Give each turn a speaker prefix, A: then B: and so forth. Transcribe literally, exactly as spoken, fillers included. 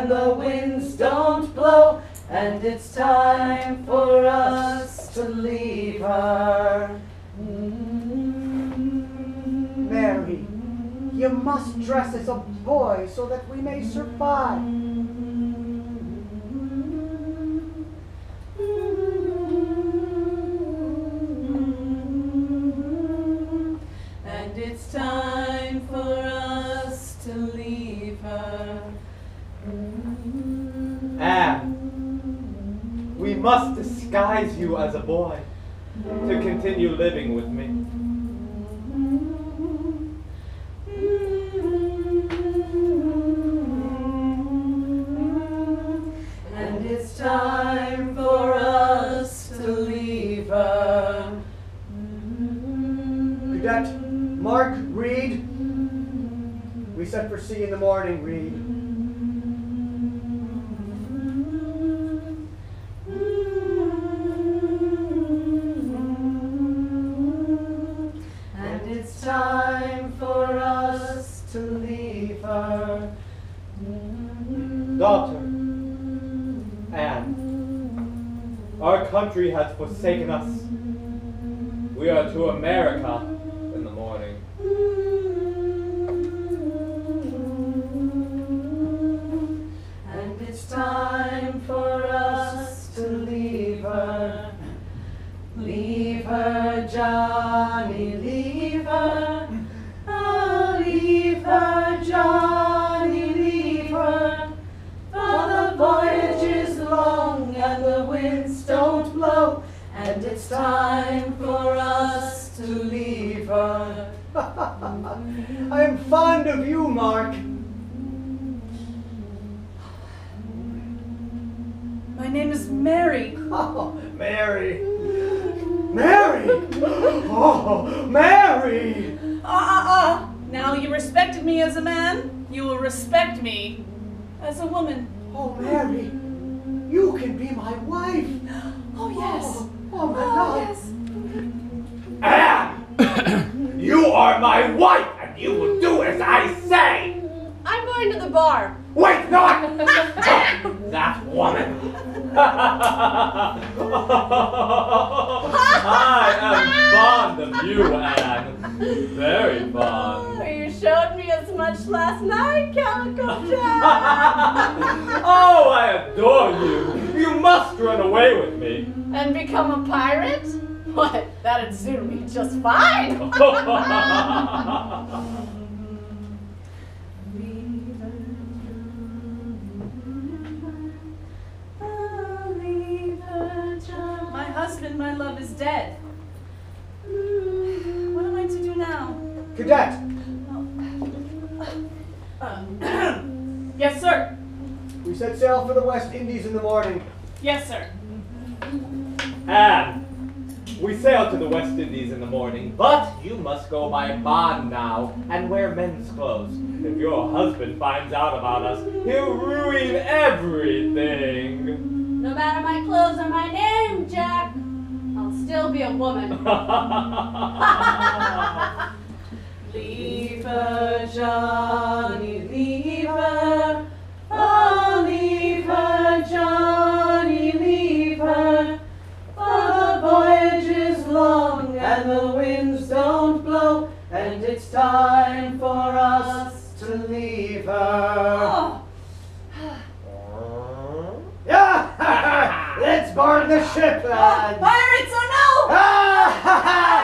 A: and the winds don't blow, and it's time for us to leave her.
B: Mary, you must dress as a boy so that we may survive.
A: And it's time for us to leave her.
C: Anne, we must disguise you as a boy to continue living with me.
A: And it's time for us to leave her.
B: Cadet Mark Reed, we set for sea in the morning, Reed.
A: And it's time for us to leave her.
C: Daughter, Anne, our country has forsaken us. We are to America in the morning.
A: And it's time for us to leave her. Leave her, Johnny, leave her. Oh, leave her, Johnny, leave her. For the voyage is long and the winds don't blow, and it's time for us to leave her.
B: I am fond of you, Mark.
A: My name is Mary.
B: Oh, Mary. Mary! Oh, Mary!
D: Ah, ah, ah! Now you respected me as a man, you will respect me as a woman.
B: Oh, Mary, you can be my wife.
D: Oh, yes.
B: Oh, oh my
D: Oh,
B: God.
D: yes.
C: Anne! You are my wife, and you will do as I say!
D: I'm going to the bar.
C: Wait, not! That woman! I am fond of you, Anne. Very fond.
D: Oh, you showed me as much last night, Calico Jack.
C: Oh, I adore you. You must run away with me.
D: And become a pirate? What? That'd suit me just fine. My husband, my love, is dead. What am I to do now?
B: Cadet,
D: Uh, yes, sir.
B: we set sail for the West Indies in the morning.
D: Yes, sir.
C: Anne, we sail to the West Indies in the morning, but you must go by bond now and wear men's clothes. If your husband finds out about us, he'll ruin everything.
D: No matter my clothes or my name, Jack, I'll still be a woman.
A: Leave her, Johnny, leave her. Oh, leave her, Johnny, leave her. For the voyage is long and the winds don't blow, and it's time for us to leave her.
D: Oh,
B: Yeah! Let's board the ship,
D: oh,
B: lads!
D: pirates, oh no!
B: Ah, ha, ha!